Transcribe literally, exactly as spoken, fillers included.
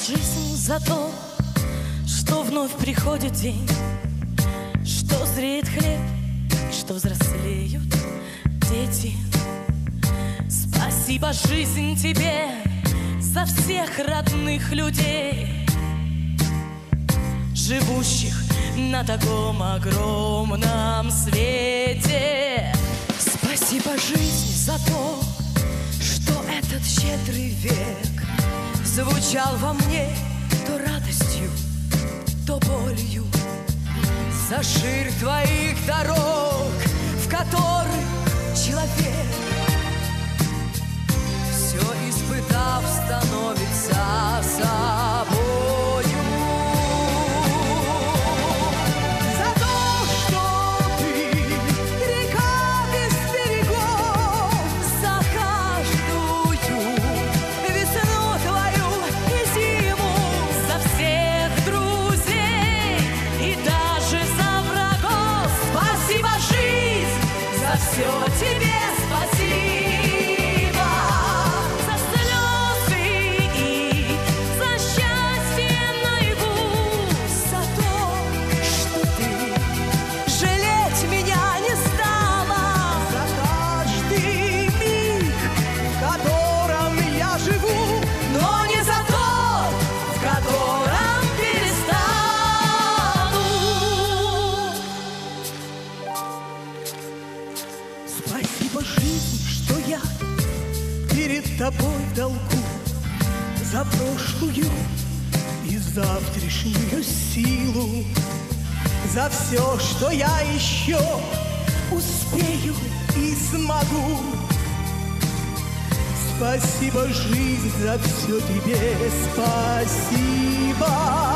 жизнь за то, что вновь приходит день, что зреет хлеб и что взрослеют дети. Спасибо, жизнь, тебе за всех родных людей, живущих на таком огромном свете. Спасибо, жизнь, за то, что этот щедрый век звучал во мне то радостью, то болью. За ширь твоих дорог, в которых человек, все испытав, становится собою. За то, что ты река без берегов, за каждую весну твою и зиму, за всех друзей и даже за врагов. Спасибо, жизнь, за все тебе спасибо. Спасибо, жизнь, что я перед тобой в долгу за прошлую и завтрашнюю силу, за все, что я еще успею и смогу. Спасибо, жизнь, за все тебе спасибо.